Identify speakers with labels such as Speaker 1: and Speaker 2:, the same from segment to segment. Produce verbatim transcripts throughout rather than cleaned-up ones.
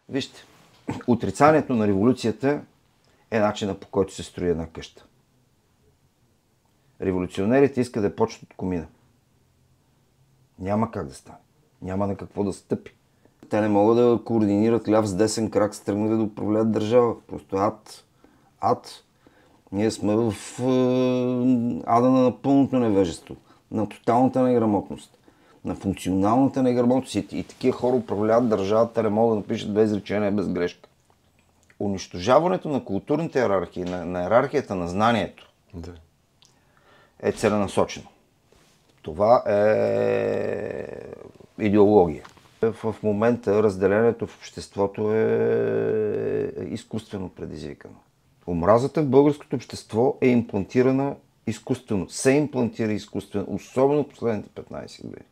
Speaker 1: Вижте, отрицанието на революцията е начинът, по който се строи една къща. Революционерите искат да почнат от комина. Няма как да стане. Няма на какво да стъпи. Те не могат да координират ляв с десен крак, с тръгнали да управляват държава. Просто ад. Ад. Ние сме в е, ада на пълното невежество, на тоталната неграмотност, на функционалната неграмотност. И, и такива хора управляват държавата, не могат да напишат без изречение, без грешка. Унищожаването на културните иерархии, на, на иерархията на знанието да. е целенасочено. Това е идеология. В момента разделението в обществото е изкуствено предизвикано. Омразата в българското общество е имплантирана изкуствено. Се имплантира изкуствено, особено последните петнайсет години.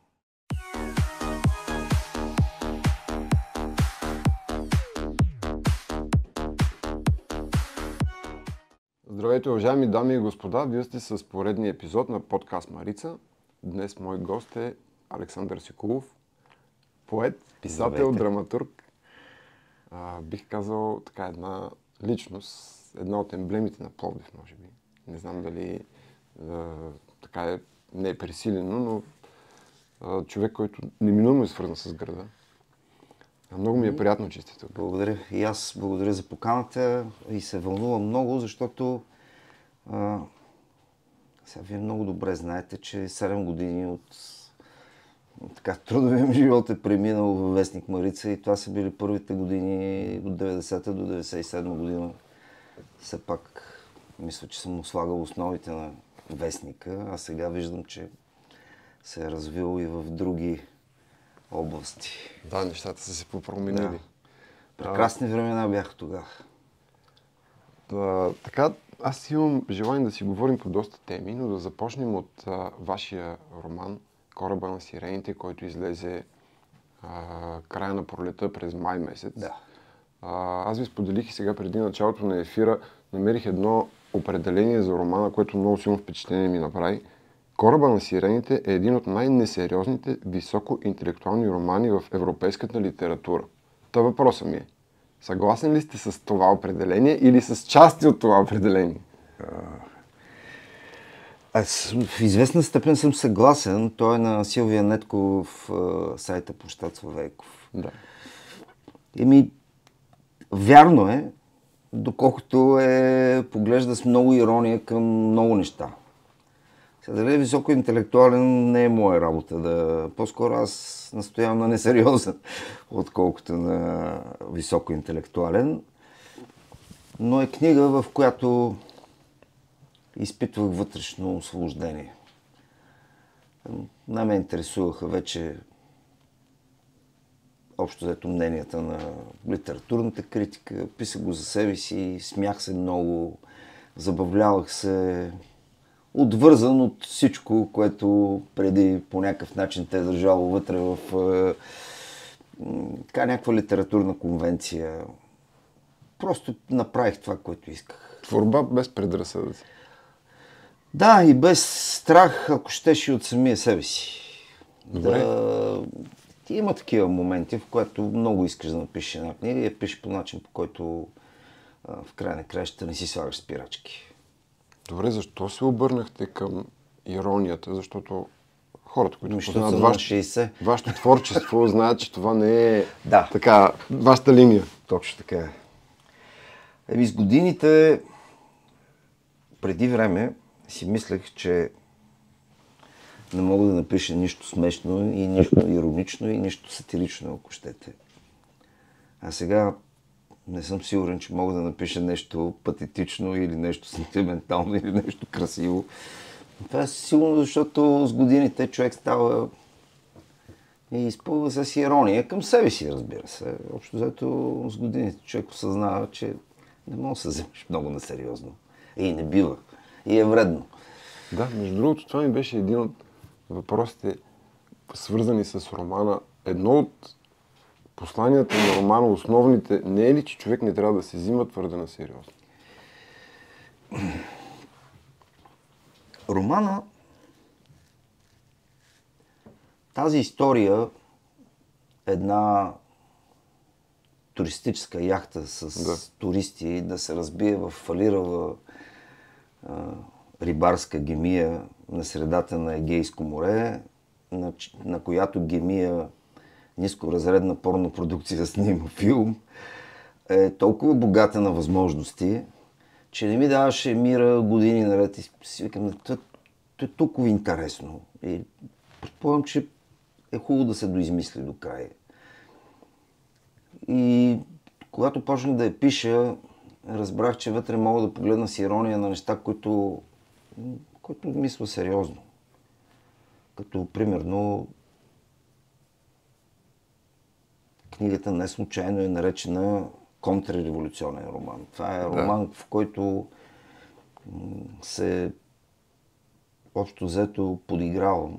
Speaker 2: Здравейте, уважаеми дами и господа! Вие сте с поредния епизод на подкаст Марица. Днес мой гост е Александър Сикулов, поет, писател, Здравейте. Драматург. А, бих казал така една личност, една от емблемите на Пловдив, може би. Не знам дали а, така е, не е пресилено, но а, човек, който неминуемо е свързан с града. А много ми е приятно, че сте тук.
Speaker 1: Благодаря. И аз благодаря за поканата и се вълнувам много, защото а, сега вие много добре знаете, че седем години от така, трудовия ми живот е преминал във вестник Марица и това са били първите години от деветдесета до деветдесет и седма година. Все пак мисля, че съм слагал основите на вестника, а сега виждам, че се е развил и в други области.
Speaker 2: Да, нещата са се попроменили. Да.
Speaker 1: Прекрасни а... времена бяха тогава.
Speaker 2: Да, така, аз имам желание да си говорим по доста теми, но да започнем от а, вашия роман Кораба на сирените, който излезе а, края на пролета през май месец.
Speaker 1: Да.
Speaker 2: А, аз ви споделих и сега преди началото на ефира намерих едно определение за романа, което много силно впечатление ми направи. Кораба на сирените е един от най-несериозните високоинтелектуални романи в европейската литература. Та въпросът ми е, съгласен ли сте с това определение или с части от това определение?
Speaker 1: Аз в известна степен съм съгласен. Той е на Силвия Нетков в сайта Площад Славейков.
Speaker 2: Да.
Speaker 1: Еми, вярно е, доколкото е поглежда с много ирония към много неща. Сега дали е високоинтелектуален, не е моя работа. Да... По-скоро аз настоявам на несериозен, отколкото на високоинтелектуален. Но е книга, в която изпитвах вътрешно освобождение. Не ме интересуваха вече общо взето мненията на литературната критика. Писах го за себе си, смях се много, забавлявах се, отвързан от всичко, което преди по някакъв начин те е държало вътре в така някаква литературна конвенция. Просто направих това, което исках.
Speaker 2: Творба без предразсъдъци.
Speaker 1: Да, и без страх, ако щеше от самия себе си.
Speaker 2: Добре.
Speaker 1: Да... Има такива моменти, в които много искаш да напишеш една книга и я пишеш по начин, по който в края на краищата не си слагаш спирачки.
Speaker 2: Добре, защо се обърнахте към иронията? Защото хората, които
Speaker 1: Защото
Speaker 2: познават
Speaker 1: съм
Speaker 2: вашето,
Speaker 1: на шейсет.
Speaker 2: вашето творчество, знаят, че това не е
Speaker 1: Да.
Speaker 2: така, вашата линия.
Speaker 1: Точно така е. Еми, с годините, преди време, си мислех, че не мога да напиша нищо смешно и нищо иронично и нищо сатирично, ако щете. А сега не съм сигурен, че мога да напиша нещо патетично или нещо сентиментално или нещо красиво. Това е сигурно, защото с годините човек става и изпълва с ирония към себе си, разбира се. Общо взето с годините човек осъзнава, че не може да се вземеш много насериозно. И не бива. И е вредно.
Speaker 2: Да, между другото, това ми беше един от въпросите, свързани с романа. Едно от посланията на романа, основните, не е ли, че човек не трябва да се взима твърде на сериозно?
Speaker 1: Романа, тази история, една туристическа яхта с
Speaker 2: Да.
Speaker 1: туристи да се разбие в фалирала а, рибарска гемия на средата на Егейско море, на, на която гемия нискоразредна порно продукция снима филм, е толкова богата на възможности, че не ми даваше мира години наред и си викам, това е толкова интересно. И предполагам, че е хубаво да се доизмисли до край. И когато почнах да я пиша, разбрах, че вътре мога да погледна с ирония на неща, които, които мисля сериозно. Като, примерно, книгата не случайно е наречена контрреволюционен роман. Това е роман, да. В който се общо взето подигравам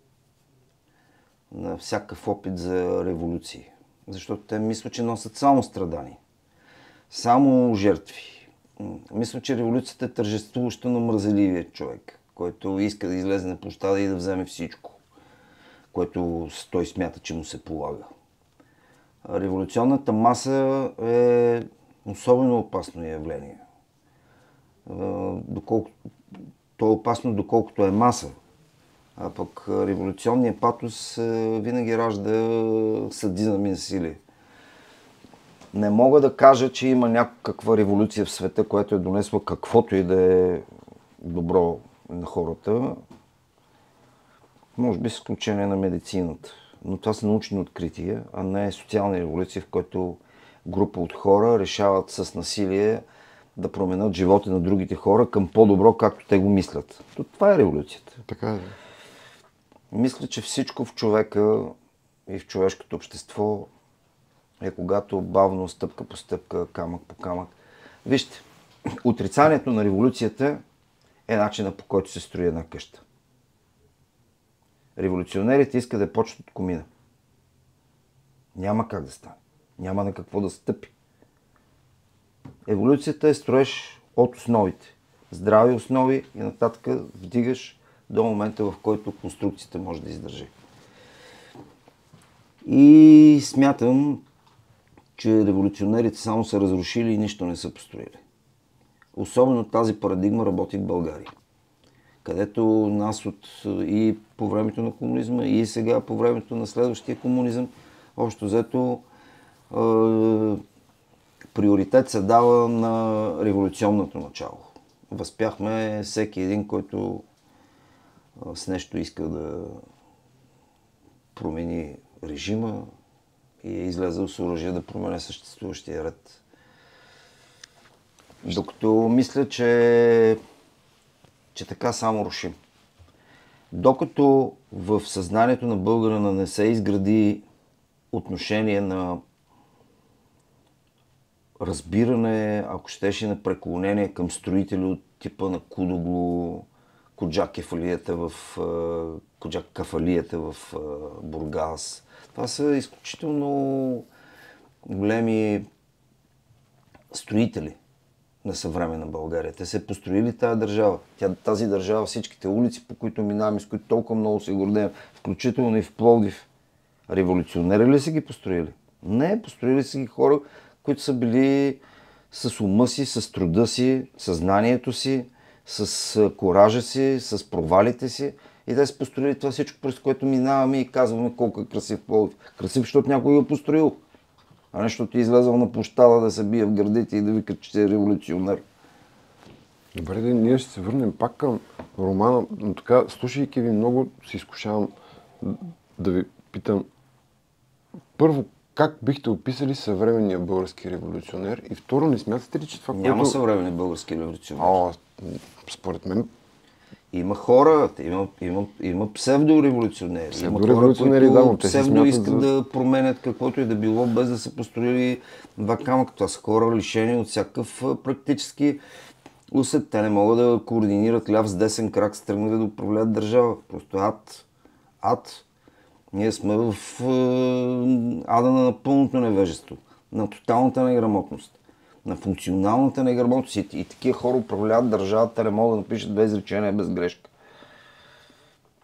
Speaker 1: на всякакъв опит за революции. Защото те мислят, че носят само страдания. Само жертви. Мисля, че революцията е тържествуваща на мразеливия човек, който иска да излезе на площада и да вземе всичко, което той смята, че му се полага. Революционната маса е особено опасно явление. Доколко, то е опасно, доколкото е маса. А пък революционният патос винаги ражда садизъм и насилие. Не мога да кажа, че има някаква революция в света, която е донесла каквото и да е добро на хората. Може би с изключение на медицината. Но това са научни открития, а не социални революции, в които група от хора решават с насилие да променят живота на другите хора към по-добро, както те го мислят. То това е революцията.
Speaker 2: Така е.
Speaker 1: Мисля, че всичко в човека и в човешкото общество е когато бавно, стъпка по стъпка, камък по камък. Вижте, отрицанието на революцията е начинът, по който се строи една къща. Революционерите искат да почнат от комина. Няма как да стане. Няма на какво да стъпи. Еволюцията е строеж от основите. Здрави основи и нататък вдигаш до момента, в който конструкцията може да издържи. И смятам, че революционерите само са разрушили и нищо не са построили. Особено тази парадигма работи в България, където нас от и по времето на комунизма, и сега по времето на следващия комунизъм, общо взето е, приоритет се дава на революционното начало. Възпяхме всеки един, който с нещо иска да промени режима и е излезъл с оръжие да промене съществуващия ред. Докато мисля, че, че така само рушим. Докато в съзнанието на българина не се изгради отношение на разбиране, ако щеше на преклонение към строители от типа на Кудоглу, Коджак Кефалията в, Коджак Кафалията в Бургас. Това са изключително големи строители на съвременна България. Те се построили тази държава. Тя, тази държава, всичките улици, по които минаваме, с които толкова много се гордеем, включително и в Пловдив. Революционери ли са ги построили? Не, построили са ги хора, които са били с ума си, с труда си, съзнанието си, с коража си, с провалите си. И те са построили това всичко, през което минаваме и казваме колко е красив Пловдив. Красив, защото някой го е построил. А не, защото е излезъл на площада да се бие в гърдите и да вика, че е революционер.
Speaker 2: Добре, да, ние ще се върнем пак към романа, но така, слушайки ви много, се изкушавам да ви питам. Първо, как бихте описали съвременния български революционер? И второ, не смятате ли, че това,
Speaker 1: Няма
Speaker 2: което...
Speaker 1: съвременни български революционер.
Speaker 2: О, според мен...
Speaker 1: Има хора, има, има, има псевдореволюционери.
Speaker 2: Псевдореволюционери,
Speaker 1: има хора, които
Speaker 2: да, те
Speaker 1: псевдо
Speaker 2: се
Speaker 1: искат
Speaker 2: за...
Speaker 1: да променят каквото и да било, без да са построили два камъка. Това са хора лишени от всякакъв практически усет. Те не могат да координират ляв с десен крак, с тръгнали да управляват държава. Просто ад. Ад. Ние сме в ада на пълното невежество, на тоталната неграмотност, на функционалната неграмотност. И, и такива хора управляват държавата, не могат да напишат две изречения без грешка.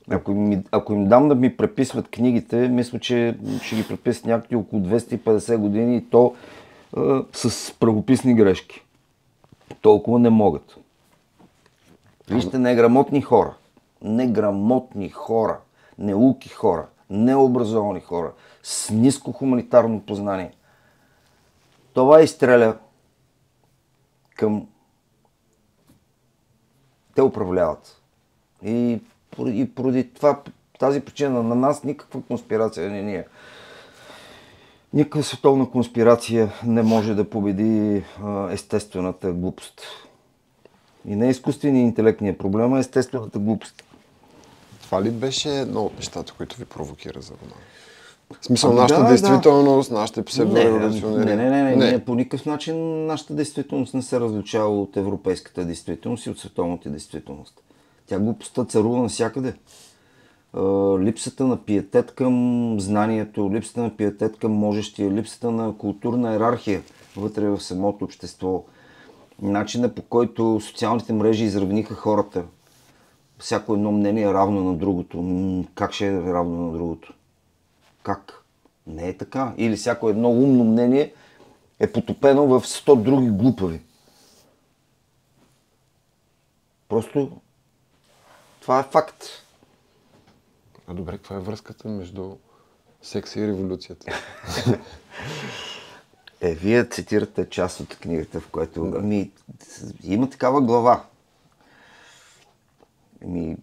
Speaker 1: Ако им, ако им дам да ми преписват книгите, мисля, че ще ги преписват някакви около двеста и петдесет години и то а, с правописни грешки. Толкова не могат. Вижте, неграмотни хора, неграмотни хора, неуки хора, необразовани хора, с ниско хуманитарно познание. Това изстреля към... Те управляват. И поради, поради това, тази причина на нас никаква конспирация не ни е. Никаква световна конспирация не може да победи а, естествената глупост. И не изкуственият интелектният проблем, а естествената глупост.
Speaker 2: Това ли беше едно от нещата, които ви провокира за романа? В смисъл,
Speaker 1: А,
Speaker 2: нашата
Speaker 1: да,
Speaker 2: действителност,
Speaker 1: да.
Speaker 2: нашите псевдореволюционери.
Speaker 1: Не, не, не, не, не, не, по никакъв начин нашата действителност не се различава от европейската действителност и от световната действителност. Тя глупостта царува навсякъде. Липсата на пиетет към знанието, липсата на пиетет към можещия, липсата на културна йерархия вътре в самото общество. Начина, по който социалните мрежи изравниха хората. Всяко едно мнение е равно на другото. Как ще е равно на другото? Как? Не е така. Или всяко едно умно мнение е потопено в сто други глупави. Просто това е факт.
Speaker 2: А добре, каква е връзката между секса и революцията?
Speaker 1: Е, вие цитирате част от книгата, в която... Да. Ами, има такава глава. Ами...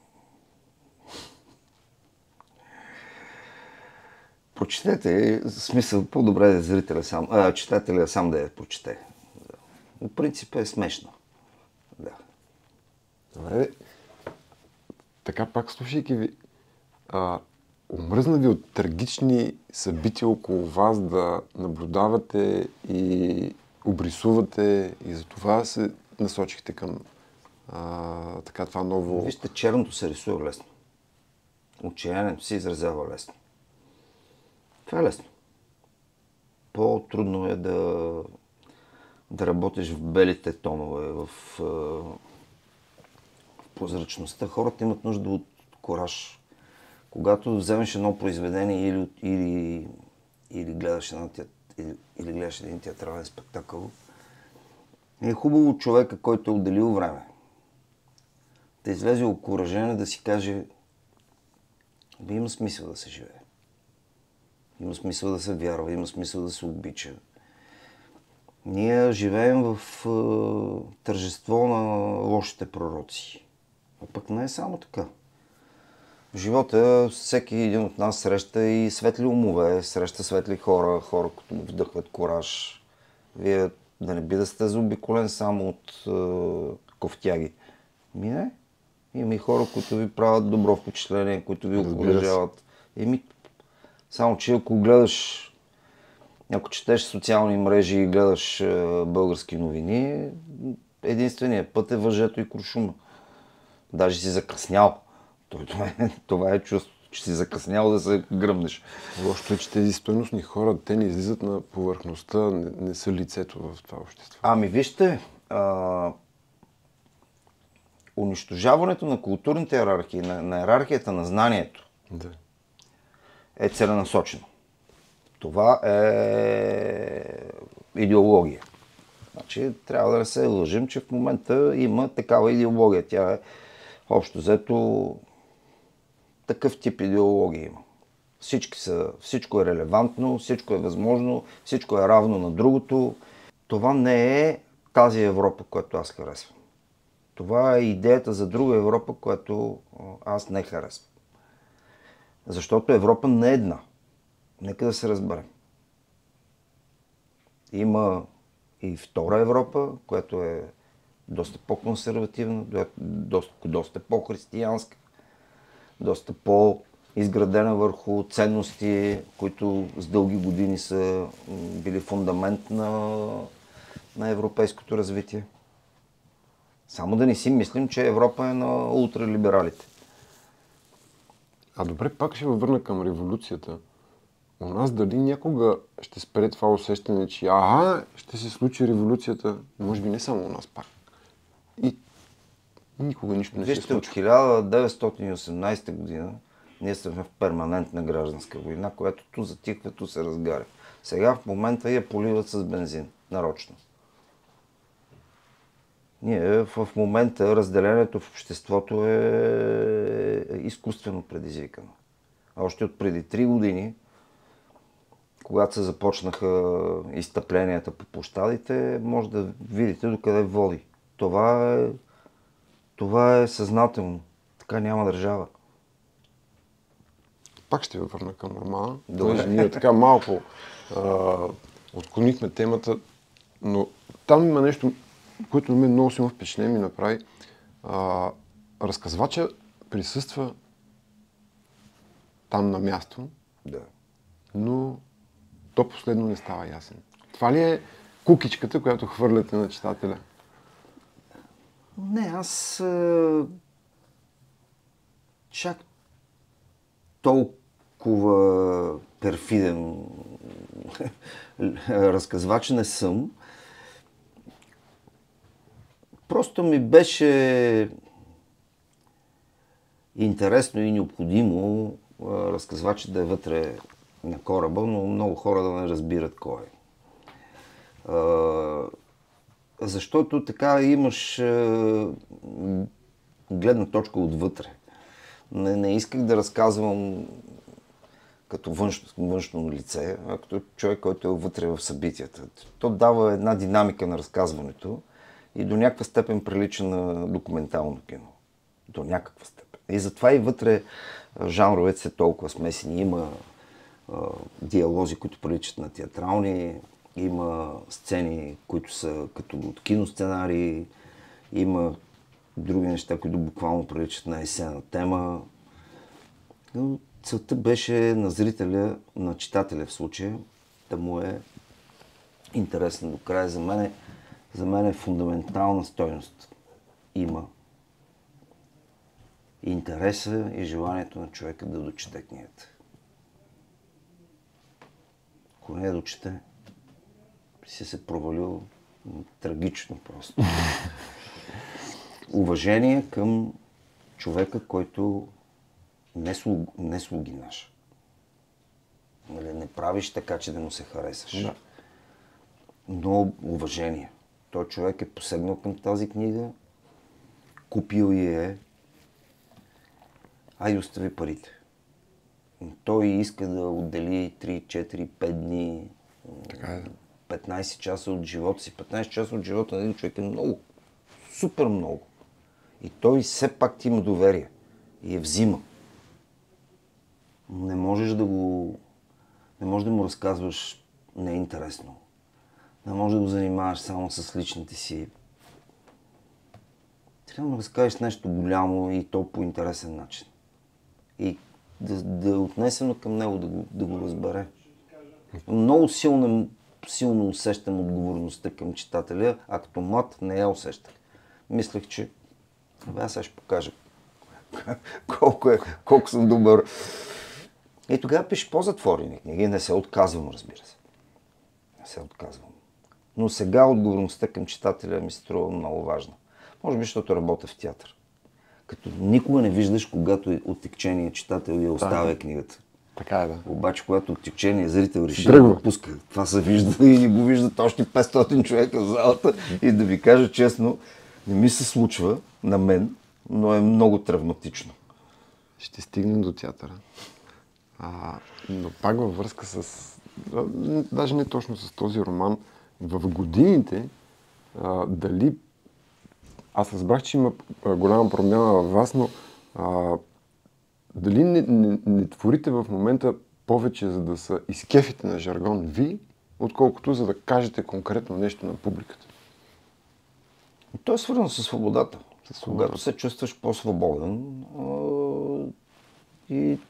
Speaker 1: Прочетете, в смисъл, по-добре да е зрителя сам, а, читателя сам да я прочете. В принцип е смешно. Да.
Speaker 2: Добре. Така пак, слушайки ви, а, омръзна ви от трагични събития около вас да наблюдавате и обрисувате и за това се насочихте към а, така това ново...
Speaker 1: Вижте, черното се рисува лесно. Отчаянието се изразява лесно. Това е лесно. По-трудно е да, да работиш в белите тонове, в, в прозрачността. Хората имат нужда от кураж. Когато вземеш едно произведение или, или, или, гледаш, една, или, или гледаш един театрален спектакъл, е хубаво човека, който е отделил време, да излезе окуражен, да си каже, бе, има смисъл да се живее. Има смисъл да се вярва, има смисъл да се обича. Ние живеем в е, тържество на лошите пророци. А пък не е само така. В живота всеки един от нас среща и светли умове, среща светли хора, хора, които му вдъхват кураж. Вие да не би да сте заобиколен само от е, кофтяги. Ми не. Има и хора, които ви правят добро впечатление, които ви окуражават. Еми, само че ако гледаш, ако четеш социални мрежи и гледаш е, български новини, единственият път е въжето и куршума. Даже си закъснял. Това е, това е чувство, че си закъснял да се гръмнеш.
Speaker 2: Лошото е, че тези стойностни хора, те не излизат на повърхността, не, не са лицето в това общество.
Speaker 1: Ами вижте, а, унищожаването на културните иерархии, на, на иерархията на знанието,
Speaker 2: да,
Speaker 1: е целенасочено. Това е идеология. Значи, трябва да не се лъжим, че в момента има такава идеология. Тя е общо взето такъв тип идеология има. Всички са, всичко е релевантно, всичко е възможно, всичко е равно на другото. Това не е тази Европа, която аз харесвам. Това е идеята за друга Европа, която аз не харесвам. Защото Европа не е една. Нека да се разберем. Има и втора Европа, която е доста по-консервативна, доста, доста по-християнска, доста по-изградена върху ценности, които с дълги години са били фундамент на, на европейското развитие. Само да не си мислим, че Европа е на ултралибералите.
Speaker 2: А добре, пак ще въвърна към революцията. У нас дали някога ще спре това усещане, че ага, ще се случи революцията, може би не само у нас пак. И Никога нищо не се
Speaker 1: Вижте, от
Speaker 2: случва.
Speaker 1: хиляда деветстотин и осемнадесета година ние сме в перманентна гражданска война, която ту затихва, ту се разгаря. Сега в момента я поливат с бензин, нарочно. Ние в момента разделението в обществото е изкуствено предизвикано. Още от преди три години, когато се започнаха изтъпленията по площадите, може да видите докъде води. Това е, това е съзнателно. Така няма държава.
Speaker 2: Пак ще ви върна към романа.
Speaker 1: Добре.
Speaker 2: Ние така малко а, отклонихме темата, но там има нещо, което ми много силно впечатление ми направи. А, разказвача присъства там на място,
Speaker 1: Да.
Speaker 2: но то последно не става ясен. Това ли е кукичката, която хвърляте на читателя?
Speaker 1: Не, аз е, чак толкова перфиден разказвач не съм. Просто ми беше интересно и необходимо разказвачът да е вътре на кораба, но много хора да не разбират кой е. Защото така имаш гледна точка отвътре. Не, не исках да разказвам като външно, външно лице, а като човек, който е вътре в събитията. То дава една динамика на разказването и до някаква степен прилича на документално кино. До някаква степен. И затова и вътре жанровете са толкова смесени. Има а, диалози, които приличат на театрални, има сцени, които са като от киносценарии, има други неща, които буквално приличат на есенна тема. Но целта беше на зрителя, на читателя в случая, да му е интересно до края. За мен, за мен е фундаментална стойност. Има интереса и желанието на човека да дочете книгата. Ако не я дочете, си се провалил трагично просто. Уважение към човека, който не, слуг, не слугинаш. Нали, не правиш така, че да му се харесаш.
Speaker 2: Да.
Speaker 1: Но уважение. Той човек е посегнал към тази книга, купил я е, ай остави парите. Той иска да отдели три, четири, пет дни,
Speaker 2: Така е.
Speaker 1: петнайсет часа от живота си. петнайсет часа от живота на един човек е много. Супер много. И той все пак ти има доверие. И я взима. Не можеш да го... Не можеш да му разказваш неинтересно. Не можеш да го занимаваш само с личните си. Трябва да му разкажеш нещо голямо и то по интересен начин. И да, да е отнесено към него, да го, да го разбере. Много силно, силно усещам отговорността към читателя, а като млад не я усещах. Мислех, че бе, аз сега ще покажа колко, е, колко съм добър. И тогава пише по-затворени книги. Не се отказвам, разбира се. Не се отказвам. Но сега отговорността към читателя ми се струва много важна. Може би, защото работя в театър. Като никога не виждаш, когато оттекченият читател я оставя книгата.
Speaker 2: Така е, да.
Speaker 1: Обаче, когато оттекченият зрител реши
Speaker 2: Тръгва.
Speaker 1: да го пуска, това се вижда и не го виждат още петстотин човека в залата. И да ви кажа честно, не ми се случва на мен, но е много травматично.
Speaker 2: Ще стигнем до театъра. А, но пак във връзка с... а, даже не точно с този роман. В годините а, дали... Аз разбрах, че има а, голяма промяна във вас, но а, дали не, не, не творите в момента повече, за да са изкефите на жаргон ви, отколкото за да кажете конкретно нещо на публиката?
Speaker 1: И то е свързано с свободата.
Speaker 2: Със свободата.
Speaker 1: Когато се чувстваш по-свободен а, и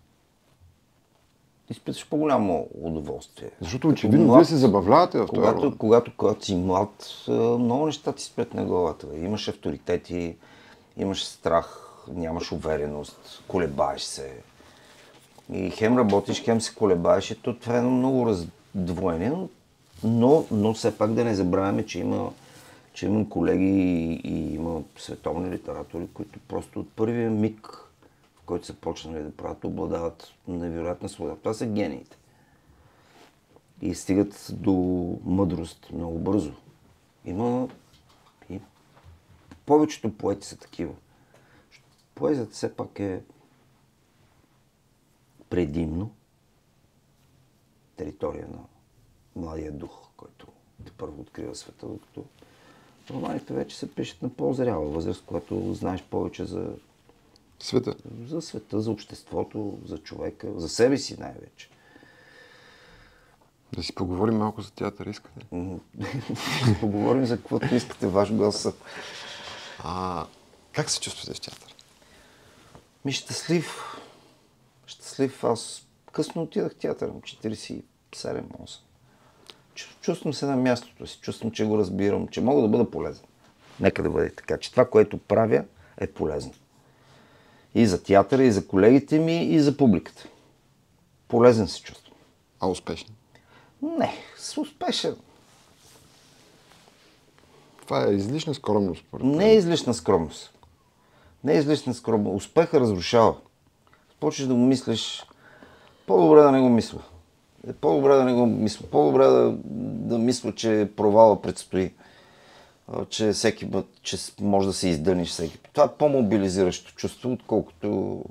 Speaker 1: изпиташ по-голямо удоволствие.
Speaker 2: Защото
Speaker 1: Като
Speaker 2: очевидно
Speaker 1: млад,
Speaker 2: вие се забавлявате в този
Speaker 1: когато,
Speaker 2: роман.
Speaker 1: когато, когато си млад, а, много неща ти спрят на главата. Имаш авторитети, имаш страх, нямаш увереност, колебаеш се. И хем работиш, хем се колебаеш и то това е много раздвоение, но, но все пак да не забравяме, че има че имам колеги и, и има световни литератори, които просто от първия миг, в който са почнали да правят, обладават невероятна свобода. Това са гениите. И стигат до мъдрост много бързо. Има и повечето поети са такива. Поезията все пак е предимно територия на младия дух, който те първо открива света, докато романите вече се пишат на по-зряла възраст, когато знаеш повече за
Speaker 2: света.
Speaker 1: За света, за обществото, за човека, за себе си най-вече.
Speaker 2: Да си поговорим малко за театър, искате?
Speaker 1: Да си поговорим за каквото искате, ваш глас.
Speaker 2: А как се чувствате в театър?
Speaker 1: Ми щастлив. Щастлив. Аз късно отидах в театър, четирийсет и седем осем. Чувствам се на мястото си, чувствам, че го разбирам, че мога да бъда полезен. Нека да бъде така, че това, което правя, е полезно. И за театъра, и за колегите ми, и за публиката. Полезен се чувствам.
Speaker 2: А успешен?
Speaker 1: Не, с успешен.
Speaker 2: Това е излишна скромност.
Speaker 1: Не е излишна скромност. Не е излишна скромност. Успеха разрушава. Почнеш да го мислиш, по-добре да не го мисля. Е по-добре да не го мисля. По-добре да, да мисля, че провала предстои. Че всеки път, че може да се издъниш всеки път. Това е по-мобилизиращо чувство, отколкото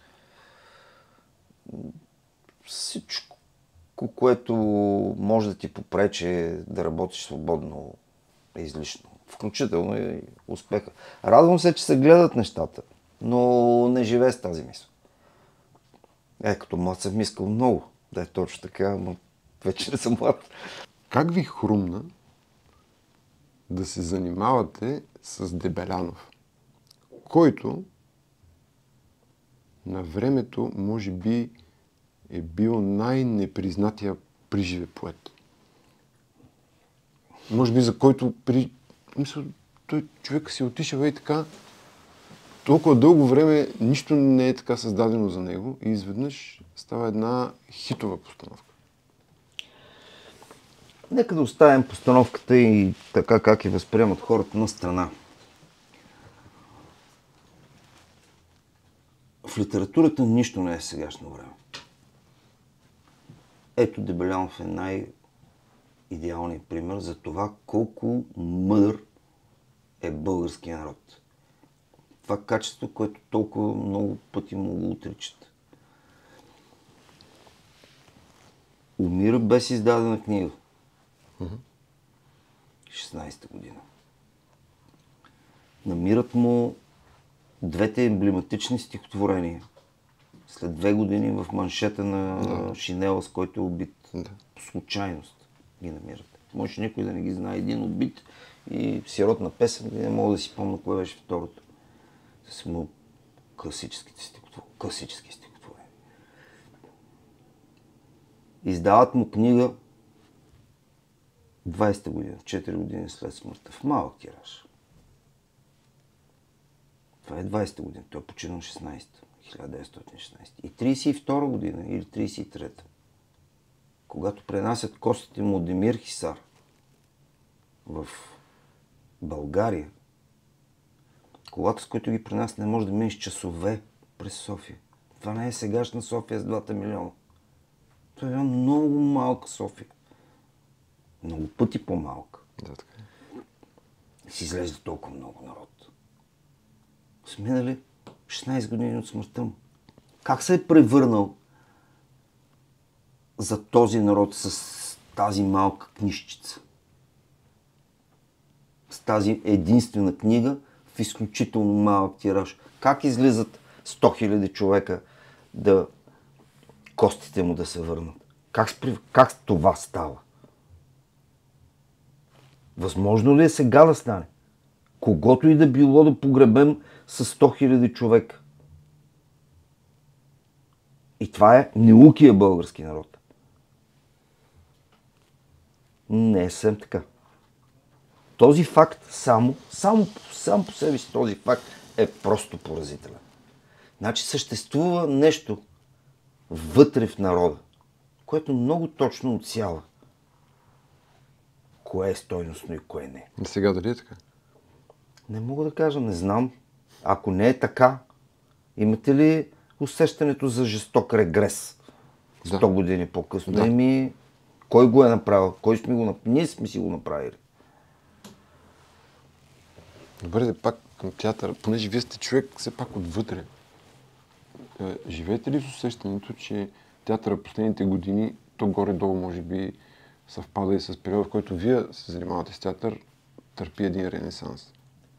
Speaker 1: всичко, което може да ти попречи да работиш свободно, е излишно. Включително и успеха. Радвам се, че се гледат нещата, но не живее с тази мисъл. Е, като млад съм искал много. Да е точно така, но вече не съм млад.
Speaker 2: Как ви хрумна да се занимавате с Дебелянов, който на времето може би е бил най-непризнатия приживе поет? Може би за който при... Мисля, той човек си отишъл и така толкова дълго време нищо не е така създадено за него и изведнъж става една хитова постановка.
Speaker 1: Нека да оставим постановката и така как я възприемат хората на страна. В литературата нищо не е сегашно време. Ето Дебелянов е най-идеалният пример за това колко мъдър е българския народ. Това качество, което толкова много пъти му го отричат. Умира без издадена книга. шестнадесета година. Намират му двете емблематични стихотворения. След две години в маншета на да. Шинела, с който е убит. Да. По случайност ги намират. Може никой да не ги знае. Един убит и сиротна песен, не мога да си помня кое беше второто. С му класическите стихотворения. Класически стихотворения. Издават му книга двадесета година, четири години след смъртта, в малък тираж. Това е двадесета година, той е починал шестнадесета, хиляда деветстотин и шестнадесета. И тридесет и втора година или тридесет и трета, когато пренасят костите му от Демир Хисар в България, колата, с който ги пренасят, не може да минеш часове през София. Това не е сегашна София с двата милиона. Това е една много малка София. Много пъти по-малка.
Speaker 2: Да, така е.
Speaker 1: Си излезе толкова много народ. Сминали шестнадесет години от смъртта му. Как се е превърнал за този народ с тази малка книжчица? С тази единствена книга в изключително малък тираж. Как излизат сто хиляди човека да костите му да се върнат? Как, как това става? Възможно ли е сега да стане? Когото и да било да погребем с сто хиляди човека. И това е неукия български народ. Не е съвсем така. Този факт само, само, само по себе си този факт е просто поразителен. Значи съществува нещо вътре в народа, което много точно отсява кое е стойностно и кое не.
Speaker 2: И сега дали е така?
Speaker 1: Не мога да кажа, не знам. Ако не е така, имате ли усещането за жесток регрес? сто
Speaker 2: Да.
Speaker 1: години по-късно.
Speaker 2: Да.
Speaker 1: Еми, кой го е направил? Кой сме го направили? Ние сме си го направили.
Speaker 2: Добре, да пак към театъра, понеже вие сте човек все пак отвътре. Е, живеете ли с усещането, че театъра последните години, то горе-долу може би съвпада и с периода, в който вие се занимавате с театър, търпи един ренесанс?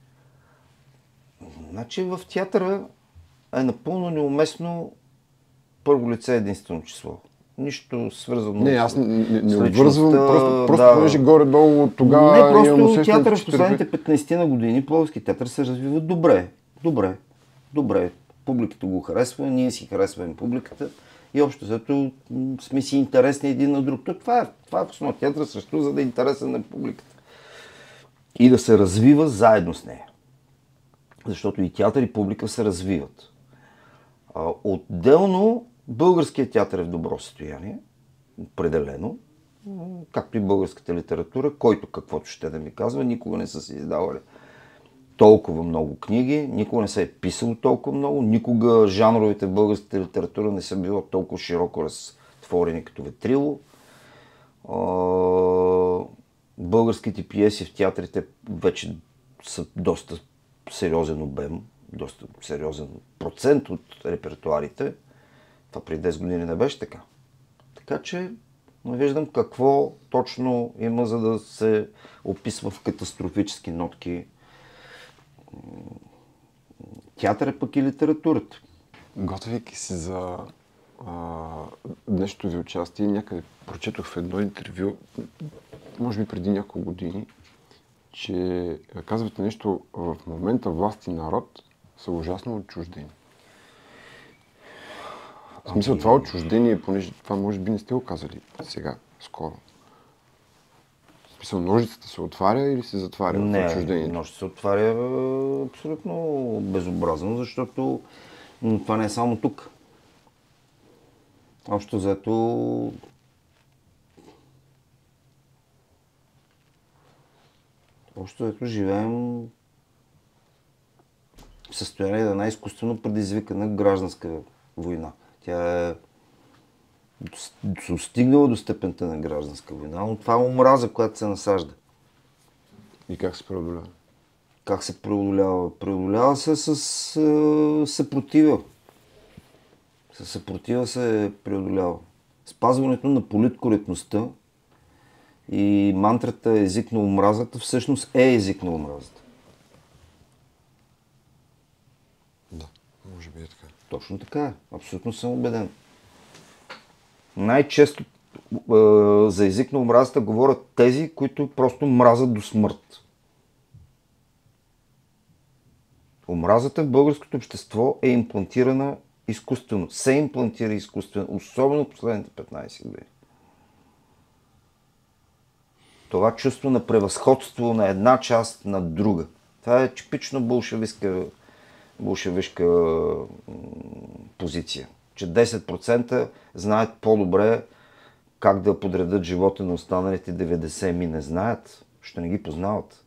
Speaker 1: Значи в театъра е напълно неуместно първо лице единствено число. Нищо свързано.
Speaker 2: Не, аз не, не, не
Speaker 1: с
Speaker 2: обвързвам,
Speaker 1: личността,
Speaker 2: просто, просто
Speaker 1: да.
Speaker 2: понеже горе-долу от тогава
Speaker 1: Не,
Speaker 2: имам
Speaker 1: просто
Speaker 2: усещането,
Speaker 1: театъра в
Speaker 2: че
Speaker 1: последните
Speaker 2: търпи.
Speaker 1: петнайсет на години, Пловдивски театър се развива добре. Добре. Добре. Публиката го харесва, ние си харесваме публиката и общо взето м, сме си интересни един на друг. То Това е, това е в основа. Театъра също, за да е интересен на публиката. И да се развива заедно с нея. Защото и театър и публика се развиват. А, отделно българският театър е в добро състояние, определено, м, както и българската литература, който каквото ще да ми казва, никога не са се издавали толкова много книги, никога не се е писало толкова много, никога жанровете в българската литература не са било толкова широко разтворени като ветрило. А, българските пиеси в театрите вече са доста сериозен обем, доста сериозен процент от репертуарите. Това преди десет години не беше така. Така че не виждам какво точно има, за да се описва в катастрофически нотки театъра, пък и литературата.
Speaker 2: Готвейки се за а, днешното ви участие, някъде прочетох в едно интервю, може би преди няколко години, че казвате нещо: в момента власт и народ са ужасно отчуждени. В смисъл,
Speaker 1: Ами...
Speaker 2: това отчуждение, понеже това може би не сте го казали сега, скоро. В смисъл, ножицата се отваря или се затваря в отчуждението?
Speaker 1: Не, ножицата се отваря абсолютно безобразно, защото това не е само тук. Общо взето Общо взето живеем в състояние на една изкуствено предизвикана гражданска война. Тя е достигнала до степента на гражданска война, но това е омраза, която се насажда.
Speaker 2: И как се преодолява?
Speaker 1: Как се преодолява? Преодолява се с е, съпротива. С съпротива се преодолява. Спазването на политкоректността и мантрата език на омразата всъщност е език на омразата.
Speaker 2: Да, може би е така.
Speaker 1: Точно така е. Абсолютно съм убеден. Най-често е, за език на омразата говорят тези, които просто мразят до смърт. Омразата в българското общество е имплантирана изкуствено. Се имплантира изкуствено, особено в последните петнайсет години. Това чувство на превъзходство на една част над друга. Това е типично болшевистка, болшевишка позиция. Че десет процента знаят по-добре как да подредат живота на останалите деветдесет ми не знаят, ще не ги познават.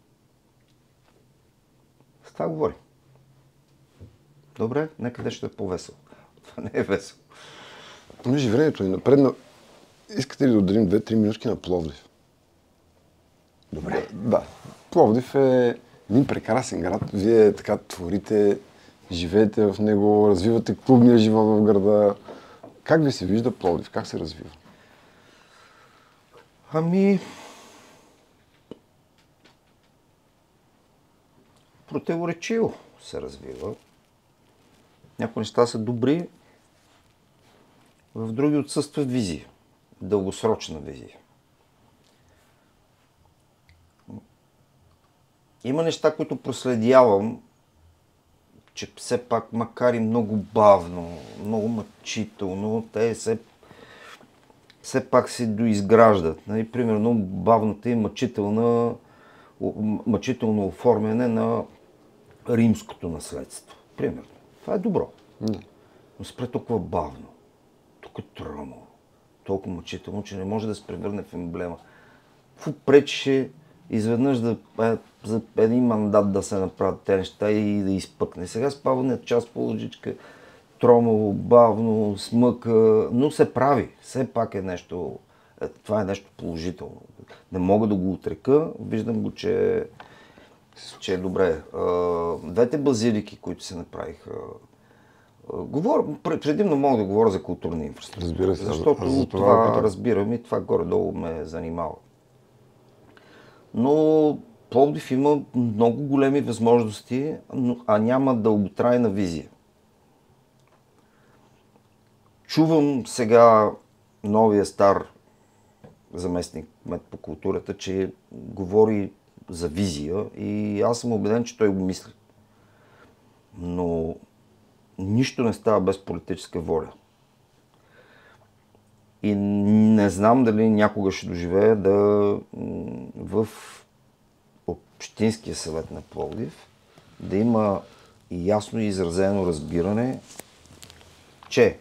Speaker 1: С това говори. Добре, нека да ще е по-весело. Това не е весело.
Speaker 2: Понеже времето ни напредна, искате ли да отделим две-три минутки на Пловдив?
Speaker 1: Добре.
Speaker 2: Да, да. Пловдив е един прекрасен град. Вие така творите, живеете в него, развивате клубния живот в града. Как ви се вижда Пловдив? Как се развива?
Speaker 1: Ами... Противоречиво се развива. Някои неща са добри, в други отсъства визия. Дългосрочна визия. Има неща, които проследявам, че все пак, макар и много бавно, много мъчително, те се, все пак се доизграждат. Нали, примерно бавната и мъчителна, мъчително оформяне на римското наследство. Примерно. Това е добро.
Speaker 2: Да.
Speaker 1: Но спре толкова бавно, толкова тромаво, толкова мъчително, че не може да се превърне в емблема. какво пречеше изведнъж да, е, за един мандат да се направят тези неща и да изпъкне. Сега спаване час по лъжичка, тромаво, бавно, смъка, но се прави. Все пак е нещо, е, това е нещо положително. Не мога да го отрека, виждам го, че, че е добре. Двете базилики, които се направиха, говоря, предимно мога да говоря за културна инфраструктура.
Speaker 2: Разбира се,
Speaker 1: защото
Speaker 2: за
Speaker 1: това,
Speaker 2: това
Speaker 1: разбирам и това горе-долу ме занимава. Но Пловдив има много големи възможности, а няма дълготрайна визия. Чувам сега новия стар заместник кмет по културата, че говори за визия и аз съм убеден, че той го мисли. Но нищо не става без политическа воля. И не знам дали някога ще доживея да в Общинския съвет на Пловдив да има ясно изразено разбиране, че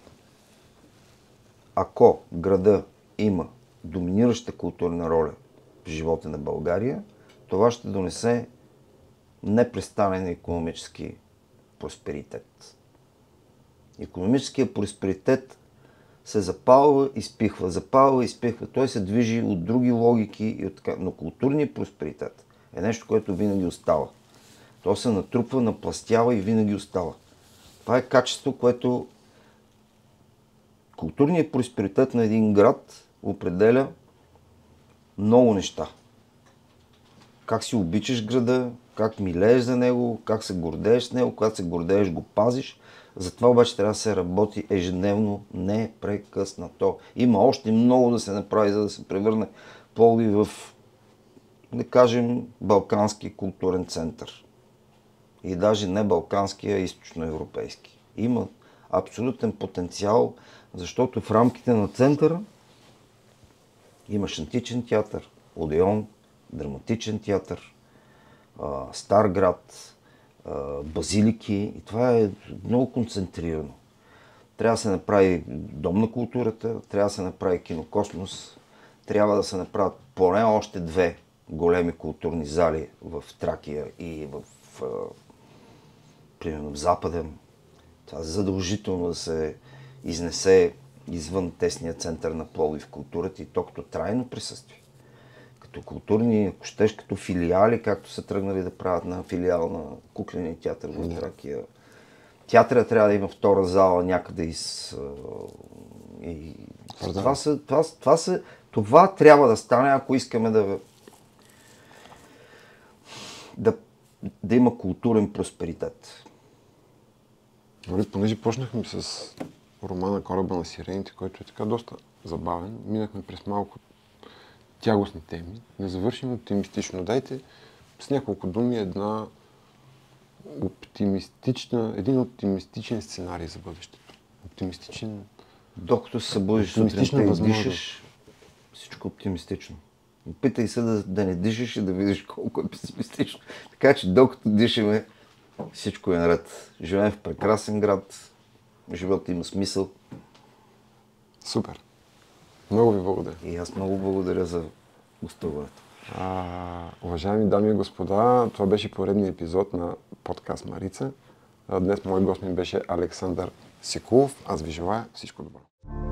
Speaker 1: ако града има доминираща културна роля в живота на България, това ще донесе непрестанен икономически просперитет. Икономическият просперитет се запалва и спихва, запалва и спихва. Той се движи от други логики, и от така. Но културният просперитет е нещо, което винаги остава. То се натрупва, напластява и винаги остава. Това е качество, което културният просперитет на един град определя много неща. Как си обичаш града, как милееш за него, как се гордееш с него, когато се гордееш го пазиш. Затова обаче трябва да се работи ежедневно, непрекъснато. Има още много да се направи, за да се превърне Пловдив в, да кажем, балкански културен център. И даже не балкански, а източноевропейски. Има абсолютен потенциал, защото в рамките на центъра имаш античен театър, Одеон, драматичен театър, Старград, базилики, и това е много концентрирано. Трябва да се направи Дом на културата, трябва да се направи Кинокосмос, трябва да се направят поне още две големи културни зали в Тракия и в, примерно, в Западен. Това е задължително да се изнесе извън тесния център на Пловдив културата и то като трайно присъствие. Като културни, ако щеш, като филиали, както са тръгнали да правят на филиал на кукления театър в Тракия. Театъра трябва да има втора зала някъде из... И... Това, са, това, това, са, това трябва да стане, ако искаме да, да, да има културен просперитет.
Speaker 2: Добре, понеже почнахме с романа Кораба на сирените, който е така доста забавен, минахме през малко тягостни теми. Не завършим оптимистично. Дайте с няколко думи една оптимистична, един оптимистичен сценарий за бъдещето. Оптимистичен...
Speaker 1: Докато се събудиш сутринта и дишаш, всичко оптимистично. Опитай се да, да не дишаш и да видиш колко е песимистично. Така че докато дишаме, всичко е наред. Живеем в прекрасен град, животът има смисъл.
Speaker 2: Супер. Много ви благодаря.
Speaker 1: И аз много благодаря за гостуването.
Speaker 2: А, уважаеми дами и господа, това беше поредният епизод на подкаст Марица. Днес мой гост ми беше Александър Сикулов. Аз ви желая всичко добро.